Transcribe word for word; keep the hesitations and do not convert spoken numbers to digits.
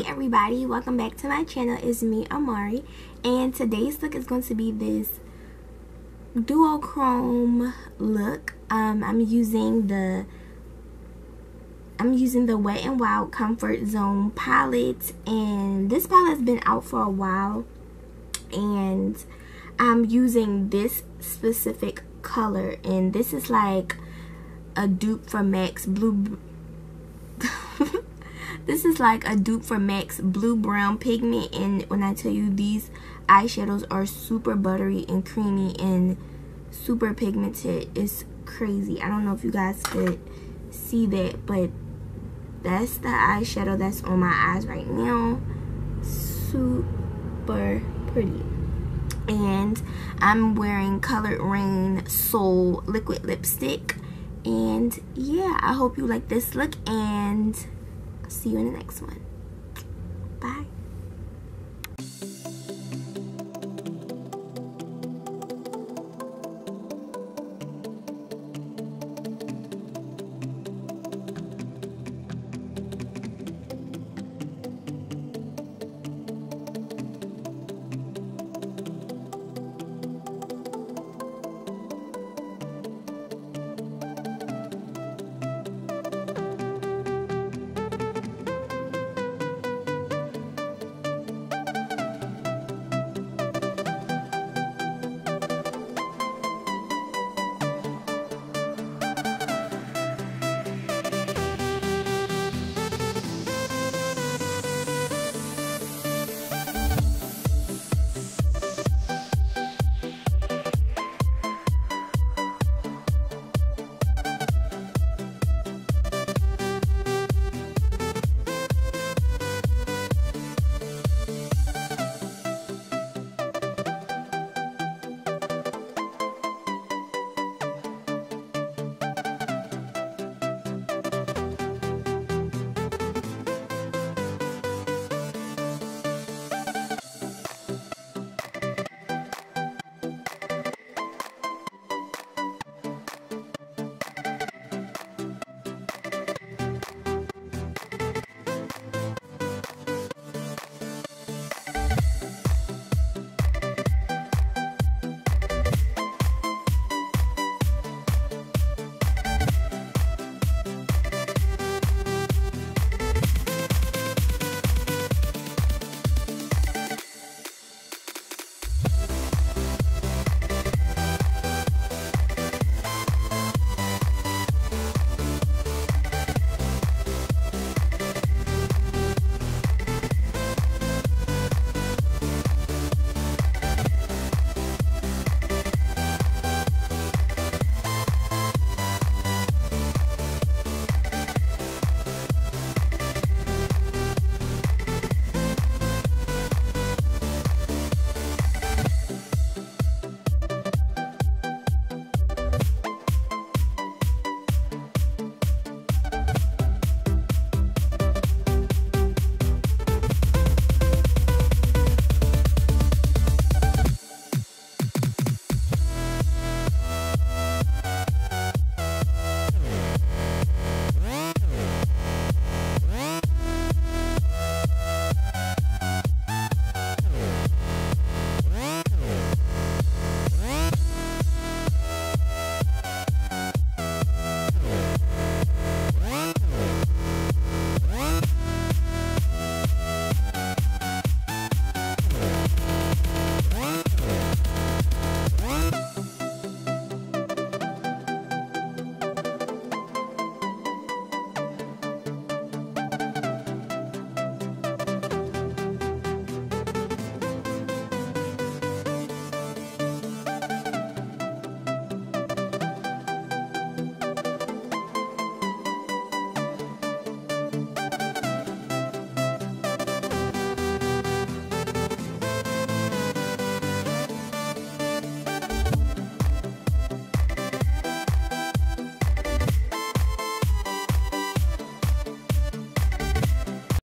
everybody, welcome back to my channel. It's me, Amari, and today's look is going to be this duochrome look. Um, I'm using the I'm using the Wet n Wild Comfort Zone palette, and this palette has been out for a while, and I'm using this specific color, and this is like a dupe for MAC's blue. This is like a dupe for MAC's blue brown pigment, and when I tell you these eyeshadows are super buttery and creamy and super pigmented, it's crazy. I don't know if you guys could see that, but that's the eyeshadow that's on my eyes right now. Super pretty. And I'm wearing Colored Rain Soul liquid lipstick. And yeah, I hope you like this look, and I'll see you in the next one. Bye.